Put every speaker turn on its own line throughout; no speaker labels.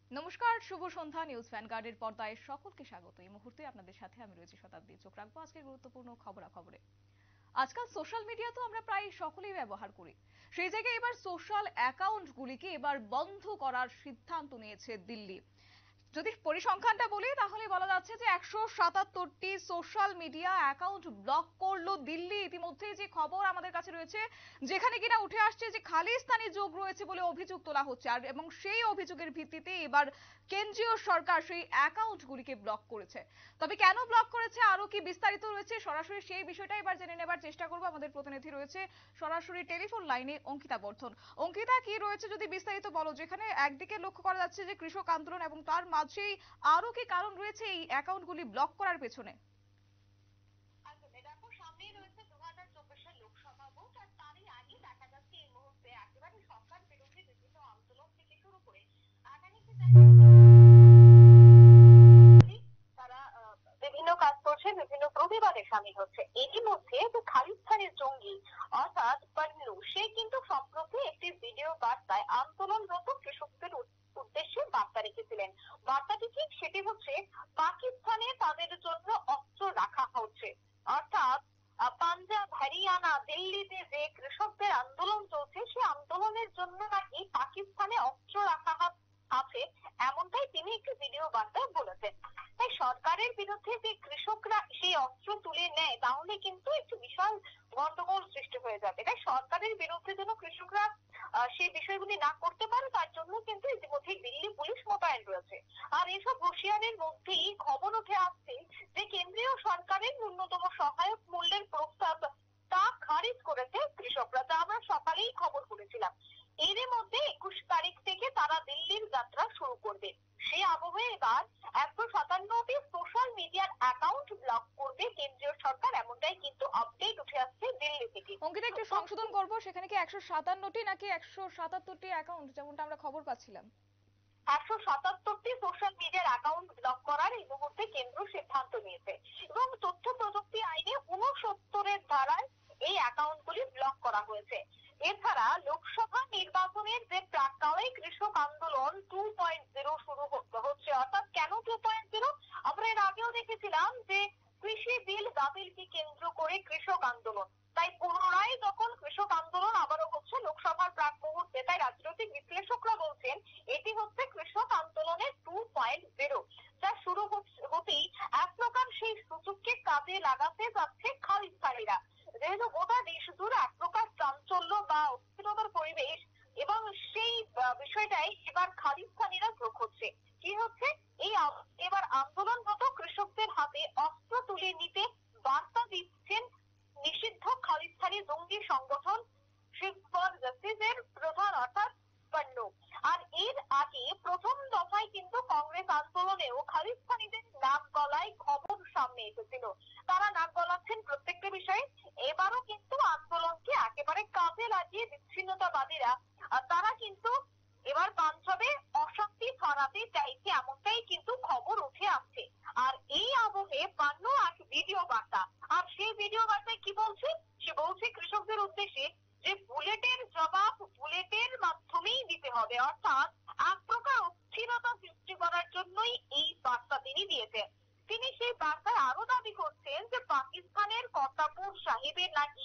নমস্কার, শুভ সন্ধ্যা। নিউজ ভ্যানগার্ডের পর্দায় সকলকে স্বাগত। এই মুহূর্তে আপনাদের সাথে আমি রয়েছি শতাব্দী। চোখ রাখবো আজকের গুরুত্বপূর্ণ খবরাখবরে। আজকাল সোশ্যাল মিডিয়া তো আমরা প্রায় সকলেই ব্যবহার করি। সেই জায়গায় এবার সোশ্যাল অ্যাকাউন্টগুলিকে এবার বন্ধ করার সিদ্ধান্ত নিয়েছে দিল্লি। যদি পরিসংখ্যানটা বলি তাহলে বলা যাচ্ছে যে 177টি সোশ্যাল মিডিয়া অ্যাকাউন্ট ব্লক করলো দিল্লি। ইতিমধ্যে যে খবর আমাদের কাছে রয়েছে, যেখানে কিনা উঠে আসছে যে খালিস্তানি যোগ রয়েছে বলে অভিযোগ তোলা হচ্ছে, আর এবং সেই অভিযোগের ভিত্তিতে এবার কেন্দ্রীয় সরকার সেই অ্যাকাউন্টগুলিকে ব্লক করেছে। তবে কেন ব্লক করেছে, আরো কি বিস্তারিত রয়েছে, সরাসরি সেই বিষয়টা এবার জেনে নেবার চেষ্টা করবো। আমাদের প্রতিনিধি রয়েছে সরাসরি টেলিফোন লাইনে অঙ্কিতা বর্ধন। অঙ্কিতা, কি রয়েছে যদি বিস্তারিত বলো। যেখানে একদিকে লক্ষ্য করা যাচ্ছে যে কৃষক আন্দোলন, এবং তার মাঝেই আরো কি কারণ রয়েছে এই অ্যাকাউন্টগুলি ব্লক করার পেছনে?
বিভিন্ন কাজ করছে, বিভিন্ন প্রতিবাদে সামিল হচ্ছে। এরই মধ্যে খালিস্তানের জঙ্গি অর্থাৎ পান্নু, সে কিন্তু সম্প্রতি একটি ভিডিও বার্তায় আন্দোলনরত কৃষকদের উদ্দেশ্যে বার্তা রেখেছিলেন। বার্তাটি ঠিক সেটি হচ্ছে, পাকিস্তানে তাদের জন্য অস্ত্র রাখা হচ্ছে। অর্থাৎ পাঞ্জাব, হরিয়ানা, দিল্লিতে যে কৃষকদের আন্দোলন চলছে, সে আন্দোলনের জন্য নাকি পাকিস্তানে অস্ত্র রাখা আছে, এমনটাই তিনি একটি ভিডিও বার্তায় বলেছেন। তাই সরকারের বিরুদ্ধে যে কৃষকরা সেই অস্ত্র তুলে নেয়, তাহলে কিন্তু একটি বিশাল গন্ডগোল সৃষ্টি হয়ে যাবে। তাই সরকারের বিরুদ্ধে যেন কৃষকরা সেই বিষয়গুলি না করতে পারে, তার জন্য কিন্তু ইতিমধ্যে দিল্লি পুলিশ মোতায়েন রয়েছে। আর এইসব হুঁশিয়ারির মধ্যেই খবর উঠে আসছে যে কেন্দ্রীয় সরকারের ন্যূনতম সহায়ক মূল্যের প্রস্তাব তা খারিজ করেছে কৃষকরা, যা আমরা সকালেই খবর করেছিলাম। এরই মধ্যে 21 তারিখ থেকে তারা দিল্লির যাত্রা শুরু করবে। সেই আবহে এবার 157টি সোশ্যাল মিডিয়ার অ্যাকাউন্ট ব্লক করবে কেন্দ্রীয় সরকার, এমনটাই কিন্তু আপডেট উঠে আসছে দিল্লি থেকে।
অঙ্কিতা, একটু সংশোধন করবো, সেখানে কি 157টি নাকি 177টি অ্যাকাউন্ট, যেমনটা আমরা খবর পাচ্ছিলাম?
177টি সোশ্যাল মিডিয়ার অ্যাকাউন্ট ব্লক করার এই মুহূর্তে কেন্দ্র সিদ্ধান্ত নিয়েছে, এবং তথ্য প্রযুক্তি আইনে 69 ধারায় এই অ্যাকাউন্টগুলি ব্লক করা হয়েছে। এছাড়া লোকসভা নির্বাচনের যে প্রাক্কালে কৃষক আন্দোলন 2.0 শুরু হচ্ছে। অর্থাৎ কেন 2.0? আমরা এর আগেও দেখেছিলাম যে কৃষি বিল বাতিলকে কেন্দ্র করে কৃষক আন্দোলন, তাই পুনরায় যখন কৃষক আন্দোলন আবারও হচ্ছে লোকসভার প্রাক মুহূর্তে, তাই রাজনৈতিক বিশ্লেষকরা বলছেন এটি হচ্ছে কৃষক আন্দোলনের 2.0, যা শুরু হতেই এক প্রকার সেই সুযোগকে কাজে লাগাতে যাচ্ছে খালিস্তানিরা। যেহেতু গোটা দেশ জুড়ে এক প্রকার চাঞ্চল্য বা অস্থিরতার পরিবেশ, এবং সেই বিষয়টাই এবার খালিস্তানিরা যোগ হচ্ছে। কি হচ্ছে, এই এবার আন্দোলনরত কৃষকদের হাতে অস্ত্র তুলে নিতে বার্তা দিচ্ছেন নিষিদ্ধ খালিস্তানি জঙ্গি সংগঠন শিখ ফর জাস্টিসের প্রধান অর্থাৎ পান্নু। আর এর আগে প্রথম দফায় কিন্তু কংগ্রেস আন্দোলনেও খালিস্তানিদের নাক গলায় খবর সামনে এসেছিল। তারা নাক গলাচ্ছেন প্রত্যেকটা বিষয়ে। এবারও কিন্তু আন্দোলনকে একেবারে কাজে লাগিয়ে বিচ্ছিন্নতাবাদীরা তারা কিন্তু এবার পাঞ্জাবে অশান্তি ছড়াতে চাইছে, এমনটাই কিন্তু খবর উঠে আসছে। আর এই আবহে পান্নু এক ভিডিও বার্তা, আর সেই ভিডিও বার্তায় কি বলছে, সে বলছে কৃষকদের উদ্দেশ্যে যে বুলেটের জবাব বুলেটের মাধ্যমেই দিতে হবে। অর্থাৎ এক প্রকার অস্থিরতা সৃষ্টি করার জন্যই এই বার্তা তিনি দিয়েছেন। তিনি সেই বার্তায় আরো দাবি করছেন যে পাকিস্তানের কর্তারপুর সাহিবের নাকি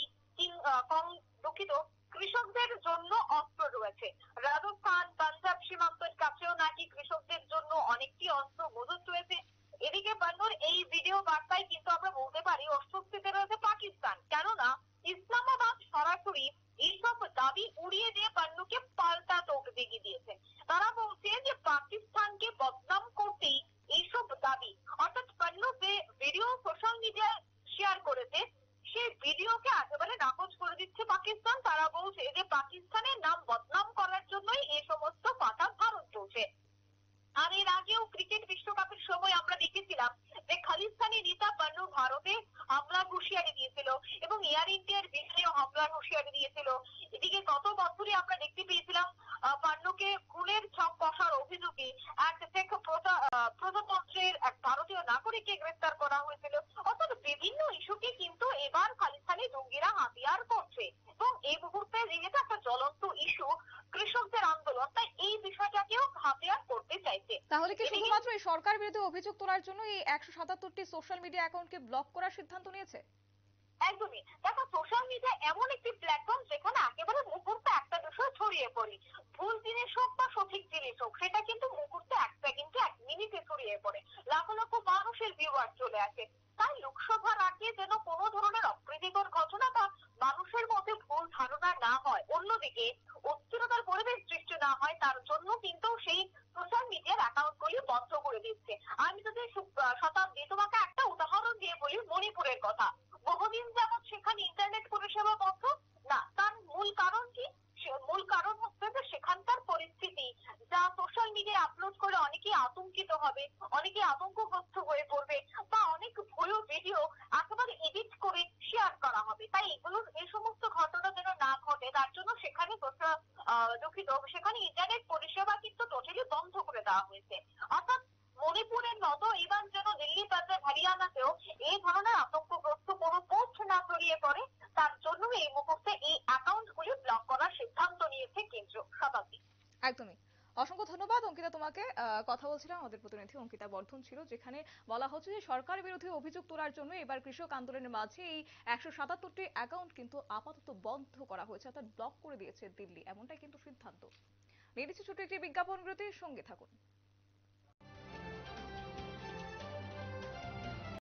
দুঃখিত কৃষকদের জন্য অস্ত্র রয়েছে। রাজস্থান, পাঞ্জাব সীমান্তের কাছেও নাকি কৃষকদের জন্য অনেকটি অস্ত্র মজুত রয়েছে। এদিকে পান্নুর এই ভিডিও বার্তায় কিন্তু আমরা বলতে পারি অস্বস্তিতে রয়েছে পাকিস্তান, কেননা ইসলামাবাদ সরাসরি এইসব দাবি উড়িয়ে দিয়ে পান্নুকে পাল্টা তোপ দেখিয়ে দিয়েছে। তারা বলছে যে পাকিস্তানকে বদনাম করতেই এইসব দাবি। অর্থাৎ পান্নু যে ভিডিও সোশ্যাল মিডিয়ায় শেয়ার করেছে, সেই ভিডিওকে একেবারে নাকচ করে দিচ্ছে পাকিস্তান। তারা বলছে যে পাকিস্তানের নাম বদনাম করার জন্যই এই সমস্ত কথা ভারত চলছে। আর এর আগেও ক্রিকেট বিশ্বকাপের সময় আমরা দেখেছিলাম যে খালিস্তানি নেতা পান্নু ভারতে হামলার হুঁশিয়ারি দিয়েছিল, এবং এয়ার ইন্ডিয়ার বিমানেও হামলার হুঁশিয়ারি দিয়েছিল। এদিকে গত বছরই আমরা দেখতে পেয়েছিলাম পান্নুকে খুনের ছক কষার অভিযোগে এক শেখ প্রজাতন্ত্রের এক ভারতীয় নাগরিককে গ্রেফতার করা হয়েছিল। অর্থাৎ বিভিন্ন ইস্যুকে কিন্তু এবার খালিস্তানি জঙ্গিরা হাতিয়ার করছে, এবং এই মুহূর্তে যেহেতু একটা জ্বলন্ত ইস্যু কৃষকদের আন্দোলন, তাই এই বিষয়টাকেও হাতিয়ার করতে চাইছে।
তাহলে কি
এদিকে
শুধুমাত্র এই সরকার বিরোধী অভিযোগ তোলার জন্য এই 177টি সোশ্যাল মিডিয়া অ্যাকাউন্টকে ব্লক করার সিদ্ধান্ত নিয়েছে?
একদমই, দেখো সোশ্যাল মিডিয়া এমন একটি প্ল্যাটফর্ম যেখানে একেবারে মুহূর্তে একটা বিষয় ছড়িয়ে পড়ি, ভুল জিনিস হোক বা সঠিক জিনিস হোক, সেটা কিন্তু মুহূর্তে কিন্তু 1 মিনিটে ছড়িয়ে পড়ে, লাখ লক্ষ মানুষের ভিউয়ার চলে আসে। তাই লোকসভার আগে যেন কোনো ধরনের অপ্রীতিকর ঘটনা বা মানুষের মধ্যে ভুল ধারণা না হয়, অন্যদিকে অস্থিরতার পরিবেশ সৃষ্টি না হয়, তার জন্য কিন্তু সেই সোশ্যাল মিডিয়ার অ্যাকাউন্ট গুলি বন্ধ করে দিচ্ছে। আমি যদি শতাব্দী তোমাকে একটা উদাহরণ দিয়ে বলি মণিপুরের কথা। বহুদিন যাবৎ সেখানে ইন্টারনেট পরিষেবা বন্ধ। না, তার মূল কারণ কি? মূল কারণ হচ্ছে যে সেখানকার পরিস্থিতি, যা সোশ্যাল মিডিয়ায় আপলোড করে অনেকেই আতঙ্কিত হবে, অনেকেই আতঙ্কগ্রস্ত হয়ে পড়বে, বা অনেক ভুয়ো ভিডিও একেবারে এডিট করে শেয়ার করা হবে। তাই এই সমস্ত ঘটনা যেন না ঘটে, তার জন্য সেখানে দুঃখিত, সেখানে ইন্টারনেট পরিষেবা কিন্তু টোটালি বন্ধ করে দেওয়া হয়েছে। অর্থাৎ মণিপুরের মতো এবার যেন দিল্লি, পাঞ্জাব, হরিয়ানাতেও এই ধরনের আতঙ্কগ্রস্ত কোনো পোস্ট না ছড়িয়ে পড়ে, তার জন্য এই মুহূর্তে এই অ্যাকাউন্ট গুলি ব্লক করার সিদ্ধান্ত নিয়েছে কেন্দ্র। শতাব্দী।
একদমই। অসংখ্য ধন্যবাদ অঙ্কিতা তোমাকে। কথা বলছিলাম আমাদের প্রতিনিধি অঙ্কিতা বর্ধন ছিল, যেখানে বলা হচ্ছে যে সরকার বিরোধী অভিযোগ তোলার জন্য এবার কৃষক আন্দোলনের মাঝে এই 177টি অ্যাকাউন্ট কিন্তু আপাতত বন্ধ করা হয়েছে, অর্থাৎ ব্লক করে দিয়েছে দিল্লি, এমনটাই কিন্তু সিদ্ধান্ত। নিয়ে নিচ্ছি ছোট্ট একটি বিজ্ঞাপন বিরতির সঙ্গে থাকুন।